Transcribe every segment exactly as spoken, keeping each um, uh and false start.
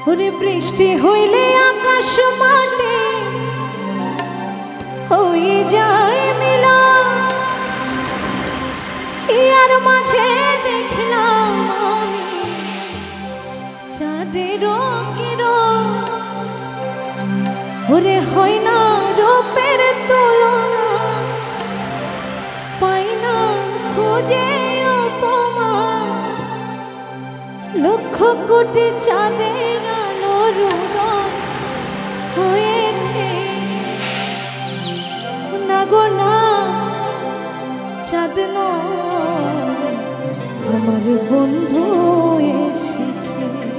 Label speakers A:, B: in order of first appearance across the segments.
A: ওরে বৃষ্টি হইলে আকাশ মাটি হয়ে যায় মিলা, ইয়ার মাঝে দেখলাম আমি চাঁদের কিরণ। ওরে হয় না রূপের তুলনা, পাই না খুঁজে উপমা, লক্ষ কোটি চাঁদের আলোর উদয় হয়েছে না গো না, চাঁদ নয় আমার বন্ধু এসেছে।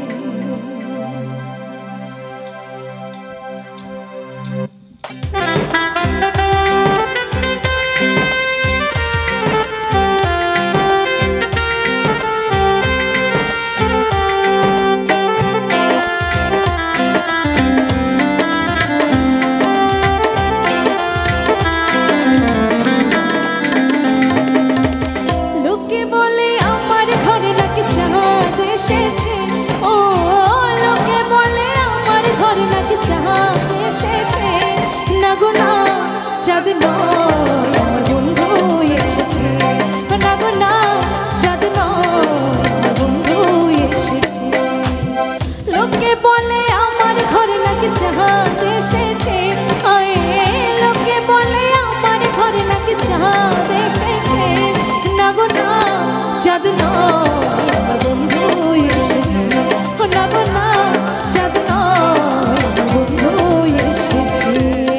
A: চাঁদ নয় আমার বন্ধু এসেছে না গো না, চাঁদ নয় আমার বন্ধু এসেছে। লোকে বলে আমার ঘরে নাকি চাঁদ এসেছে, লোকে বলে আমার ঘরে নাকি চাঁদ এসেছে না গো না, চাঁদ নয় আমার বন্ধু এসেছে না গো না, চাঁদ নয় আমার বন্ধু এসেছে।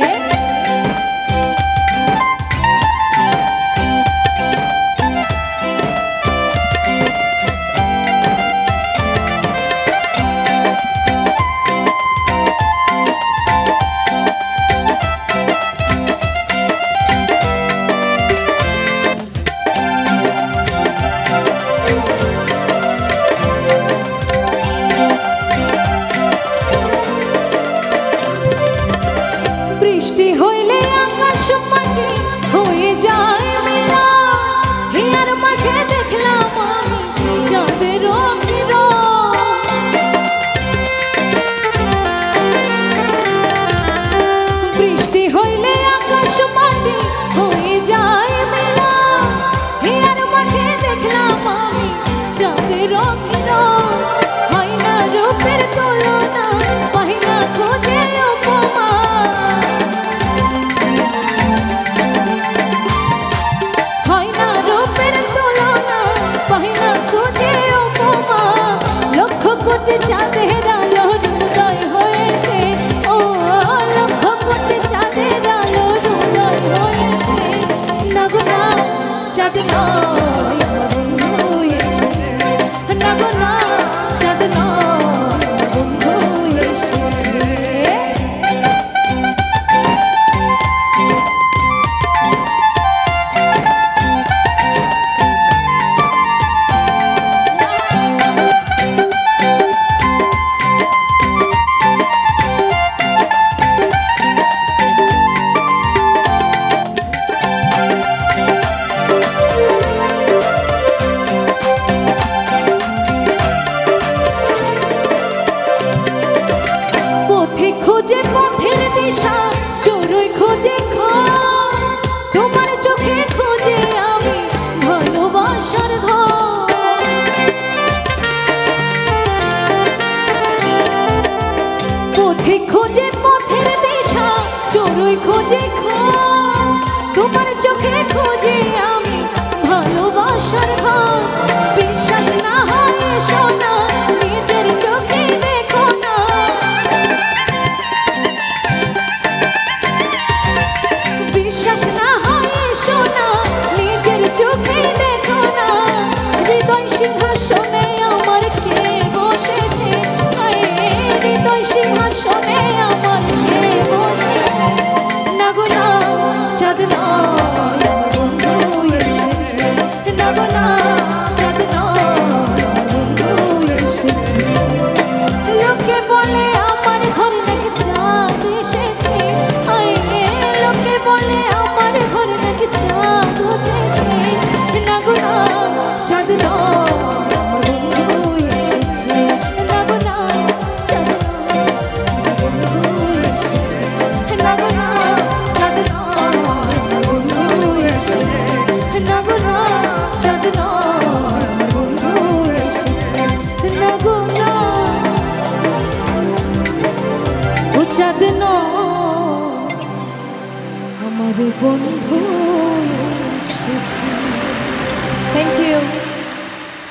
A: বৃষ্টি হইলে আকাশ মাটি হয়ে যায় মিলা, হিয়ার মাঝে দেখলাম আমি চাঁদের কিরণ। বৃষ্টি হইলে আকাশ মাটি হয়ে যায় মিলা, হিয়ার মাঝে দেখলাম আমি চাঁদের কিরণ। হয় না রূপের তুলনা, পাই না খুঁজে উপমা, হয় না রূপের তুলনা, পাই না খুঁজে উপমা, লক্ষ কোটি চাঁদের আলোর উদয় হয়েছে, ও লক্ষ কোটি চাঁদের আলোর উদয় হয়েছে না গো না, চাঁদ নয় আমার বন্ধু এসেছে না গো না, চাঁদ নয় আমার বন্ধু এসেছে। আমার বন্ধু এসেছে। Thank you.